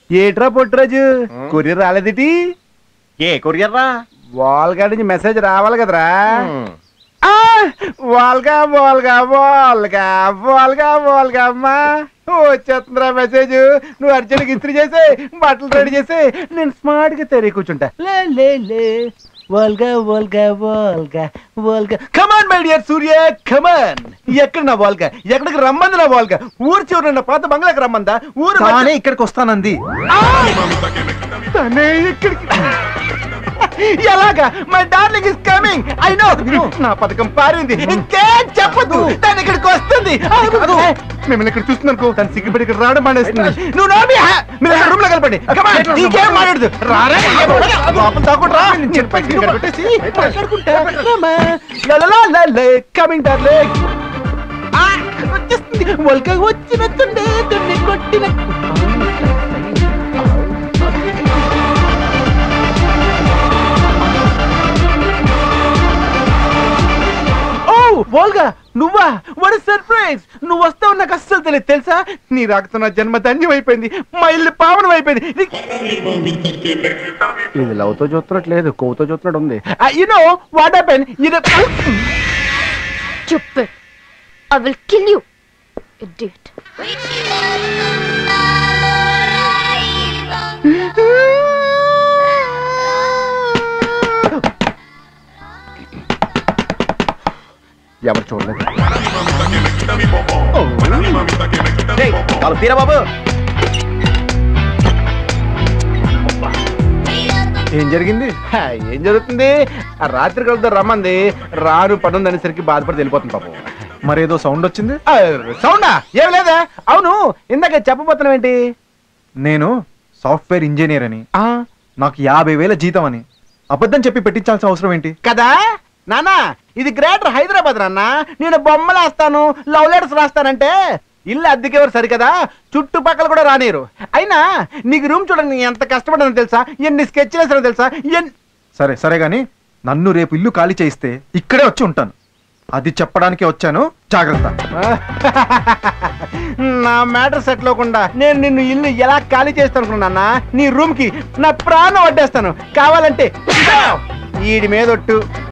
ఏట్రా పొట్టురాజు కొరియర్ రాలేదిటి? ఏ కొరియర్ రా? వాల్గా నుంచి మెసేజ్ రావాలి కదరా. వాల్గా వాల్గా వాల్గా వాల్గా వాల్గా అమ్మా వచ్చేస్తుందిరా మెసేజ్. నువ్వు అర్జెంట్గా ఇస్త్రీ చేసే బట్టలు రెడీ చేసి నేను స్మార్ట్ గా తెరి కూర్చుంటా. లే లే లే వాల్గా వాల్గా వాల్గా వాల్గా కమాన్ మై డియర్ సూర్య కమాన్. ఎక్కడ నా వాల్గా? ఎక్కడికి రమ్మంది నా వాల్గా? ఊరు చివరి పాత బంగ్లాకి రమ్మందా? ఊరు ఇక్కడికి వస్తానంది. తనే ఇక్కడికి ఎలాగా? My darling is coming. I know. నా పథకం పారింది. ఇంకేం చెప్పదు. తను ఇక్కడికి వస్తుంది. మిమ్మల్ని ఇక్కడ చూస్తున్నాను. తను సిగ్గుపడి ఇక్కడ రావడం మానేస్తుంది. నువ్వు నోమి మీరు రూమ్ లో కలపండి. ఇంకేం మాట్లాడదు. రారా తాకుంటా కమింగ్ డార్లింగ్. వచ్చేస్తుంది. వల్గా వచ్చినట్టుండే తున్ని కొట్టిన. వోల్గా నువ్వా? What surprise. నువ్వు వస్తావు నాకు అస్సలు తెలియదు తెలుసా. నీ రాకతో నా జన్మ ధన్యం అయిపోయింది. మా ఇల్లు పావనం అయిపోయింది. ఇది లవ్తో చూస్తున్నట్లేదు, కొవ్వుతో చూస్తున్నట్టు ఉంది. You know what happen? Stupid. I will kill you, idiot. ఎవరు చూడలేదు. వాళ్ళు తీరా బాబు. ఏం జరిగింది? ఏం జరుగుతుంది? ఆ రాత్రి కలుద్దాం రమ్మంది. రాను పనుంది అనేసరికి బాధపడి వెళ్ళిపోతుంది పాపం. మరేదో సౌండ్ వచ్చింది. సౌండా? ఏం లేదా? అవును ఇందాక చెప్పబోతున్నావు ఏంటి? నేను సాఫ్ట్వేర్ ఇంజనీర్ అని, నాకు 50,000 జీతం అని అబద్ధం చెప్పి పెట్టించాల్సిన అవసరం ఏంటి కదా నానా? ఇది గ్రేటర్ హైదరాబాద్ నాన్న. నేను బొమ్మలు వేస్తాను, లవ్ లెటర్స్ రాస్తానంటే ఇల్లు అద్దెకెవరు సరికదా, చుట్టుపక్కల కూడా రానిరు. అయినా నీకు రూమ్ చూడండి ఎంత కష్టపడ్డానో తెలుసా? ఎన్ని స్కెచ్లు వేసానో తెలుసా? సరే సరే గాని నన్ను రేపు ఇల్లు ఖాళీ చేయిస్తే ఇక్కడే వచ్చి ఉంటాను. అది చెప్పడానికి వచ్చాను, జాగ్రత్త. నా మ్యాటర్ సెటిల్ అవ్వకుండా నేను నిన్ను ఇల్లు ఎలా ఖాళీ చేస్తాను అనుకున్నా? నీ రూమ్ కి నా ప్రాణం వడ్డేస్తాను. కావాలంటే ఈడి మీద ఒట్టు.